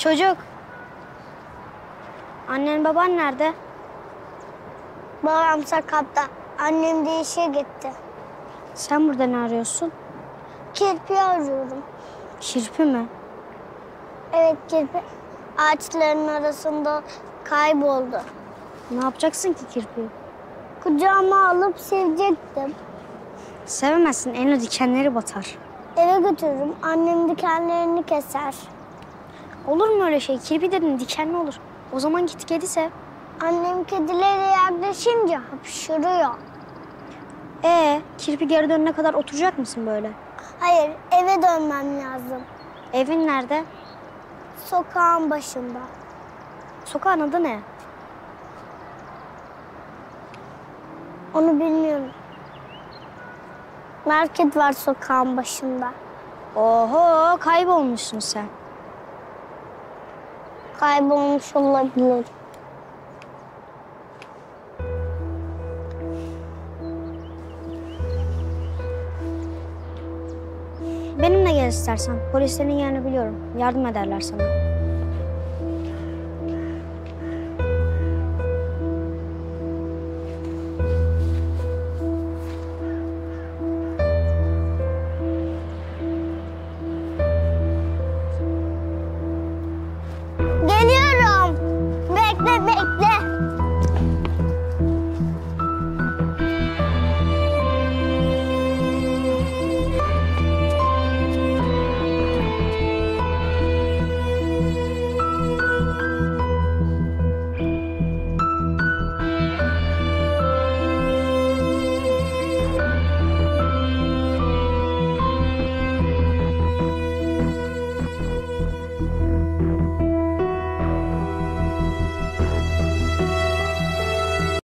Çocuk. Annen baban nerede? Babam sakatta. Annem de işe gitti. Sen burada ne arıyorsun? Kirpi arıyorum. Kirpi mi? Evet, kirpi ağaçların arasında kayboldu. Ne yapacaksın ki kirpiyi? Kucağıma alıp sevecektim. Sevemezsin, eline dikenleri batar. Eve götürürüm. Annem dikenlerini keser. Olur mu öyle şey? Kirpi dedin dikenli olur. O zaman git kedi sev. Annem kedilere yaklaşınca hapşırıyor. Kirpi geri dönene kadar oturacak mısın böyle? Hayır, eve dönmem lazım. Evin nerede? Sokağın başında. Sokağın adı ne? Onu bilmiyorum. Market var sokağın başında. Oho, kaybolmuşsun sen. Kaybolmuş olabilir. Benimle gel istersen. Polislerin yerini biliyorum. Yardım ederler sana.